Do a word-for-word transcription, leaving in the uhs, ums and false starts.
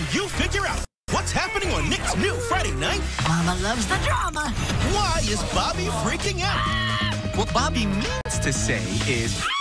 you figure out what's happening on Nick's new Friday night. Mama loves the drama. Why is Bobby freaking out? What Bobby means to say is...